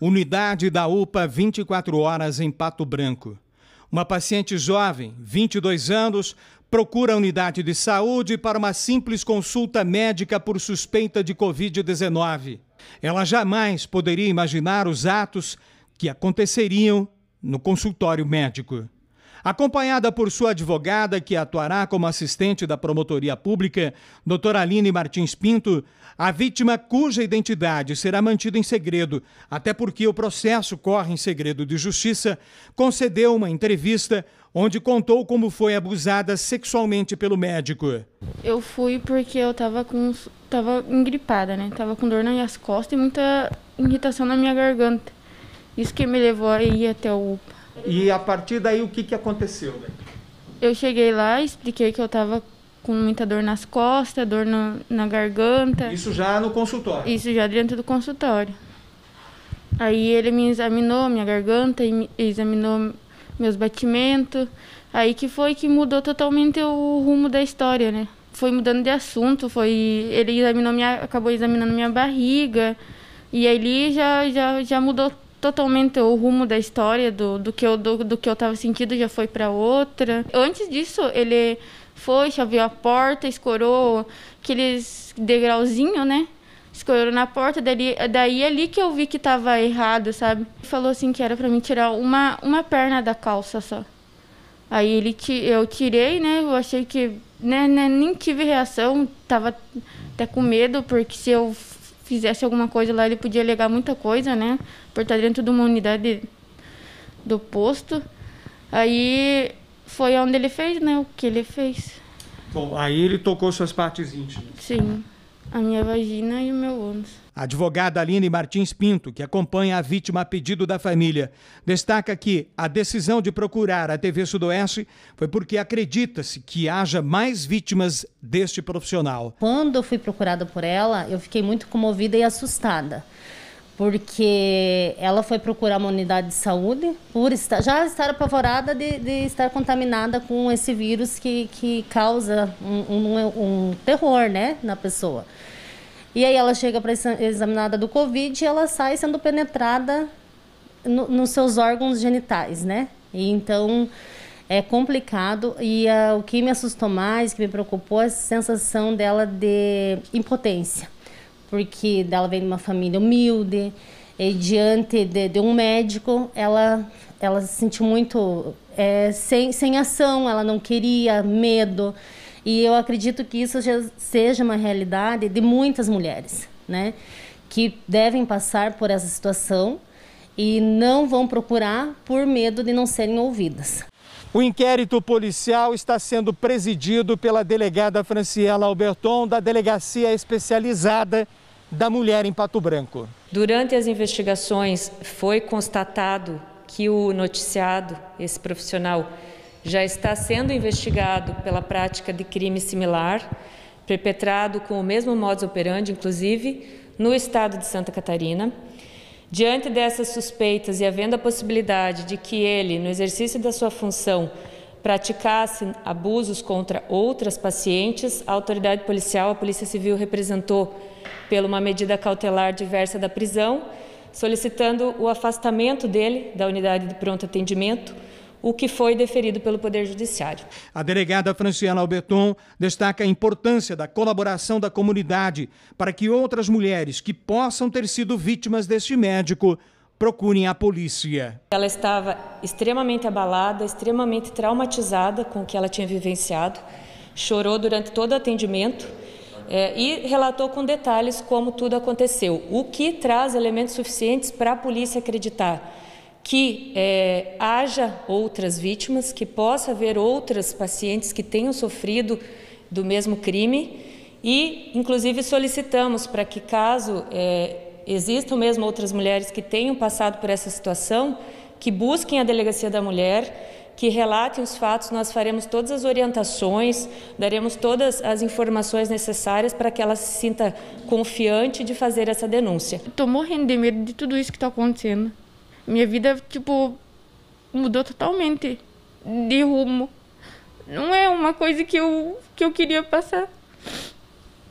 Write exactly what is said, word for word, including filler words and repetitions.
Unidade da U P A vinte e quatro horas em Pato Branco. Uma paciente jovem, vinte e dois anos, procura a unidade de saúde para uma simples consulta médica por suspeita de covid dezenove. Ela jamais poderia imaginar os atos que aconteceriam no consultório médico. Acompanhada por sua advogada, que atuará como assistente da Promotoria Pública, doutora Aline Martins Pinto, a vítima, cuja identidade será mantida em segredo, até porque o processo corre em segredo de justiça, concedeu uma entrevista onde contou como foi abusada sexualmente pelo médico. Eu fui porque eu estava com, tava engripada, né? Tava com dor nas minhas costas e muita irritação na minha garganta. Isso que me levou a ir até o U P A. E a partir daí, o que, que aconteceu? Né? Eu cheguei lá e expliquei que eu estava com muita dor nas costas, dor no, na garganta. Isso já no consultório? Isso já dentro do consultório. Aí ele me examinou minha garganta, e me examinou meus batimentos. Aí que foi que mudou totalmente o rumo da história, né? Foi mudando de assunto, foi... ele examinou minha, acabou examinando minha barriga. E aí já, já, já mudou totalmente o rumo da história, do, do que eu do, do que eu estava sentindo, já foi para outra. Antes disso, ele foi, chaveou a porta, escorou aqueles degrauzinhos, né? Escorou na porta, daí, daí ali que eu vi que estava errado, sabe? Falou assim que era para mim tirar uma, uma perna da calça só. Aí ele, eu tirei, né? Eu achei que... Né, né, nem tive reação, tava até com medo, porque se eu fizesse alguma coisa lá, ele podia alegar muita coisa, né? Por estar dentro de uma unidade do posto. Aí foi onde ele fez, né? O que ele fez. Bom, aí ele tocou suas partes íntimas. Sim, a minha vagina e o meu ânus. A advogada Aline Martins Pinto, que acompanha a vítima a pedido da família, destaca que a decisão de procurar a T V Sudoeste foi porque acredita-se que haja mais vítimas deste profissional. Quando eu fui procurada por ela, eu fiquei muito comovida e assustada, porque ela foi procurar uma unidade de saúde por estar, já estar apavorada de, de estar contaminada com esse vírus que, que causa um, um, um terror, né, na pessoa. E aí ela chega para ser examinada do Covid e ela sai sendo penetrada no, nos seus órgãos genitais, né? E então é complicado e uh, o que me assustou mais, que me preocupou, é a sensação dela de impotência. Porque ela vem de uma família humilde e diante de, de um médico, ela, ela se sentiu muito é, sem, sem ação, ela não queria, medo. E eu acredito que isso já seja uma realidade de muitas mulheres, né? Que devem passar por essa situação e não vão procurar por medo de não serem ouvidas. O inquérito policial está sendo presidido pela delegada Franciela Alberton, da Delegacia Especializada da Mulher em Pato Branco. Durante as investigações foi constatado que o noticiado, esse profissional, já está sendo investigado pela prática de crime similar, perpetrado com o mesmo modus operandi, inclusive, no estado de Santa Catarina. Diante dessas suspeitas e havendo a possibilidade de que ele, no exercício da sua função, praticasse abusos contra outras pacientes, a autoridade policial, a Polícia Civil, representou pela uma medida cautelar diversa da prisão, solicitando o afastamento dele da unidade de pronto atendimento, o que foi deferido pelo Poder Judiciário. A delegada Franciela Alberton destaca a importância da colaboração da comunidade para que outras mulheres que possam ter sido vítimas deste médico procurem a polícia. Ela estava extremamente abalada, extremamente traumatizada com o que ela tinha vivenciado, chorou durante todo o atendimento é, e relatou com detalhes como tudo aconteceu, o que traz elementos suficientes para a polícia acreditar que é, haja outras vítimas, que possa haver outras pacientes que tenham sofrido do mesmo crime e, inclusive, solicitamos para que, caso é, existam mesmo outras mulheres que tenham passado por essa situação, que busquem a Delegacia da Mulher, que relatem os fatos, nós faremos todas as orientações, daremos todas as informações necessárias para que ela se sinta confiante de fazer essa denúncia. Estou morrendo de medo de tudo isso que está acontecendo. Minha vida, tipo, mudou totalmente de rumo. Não é uma coisa que eu, que eu queria passar.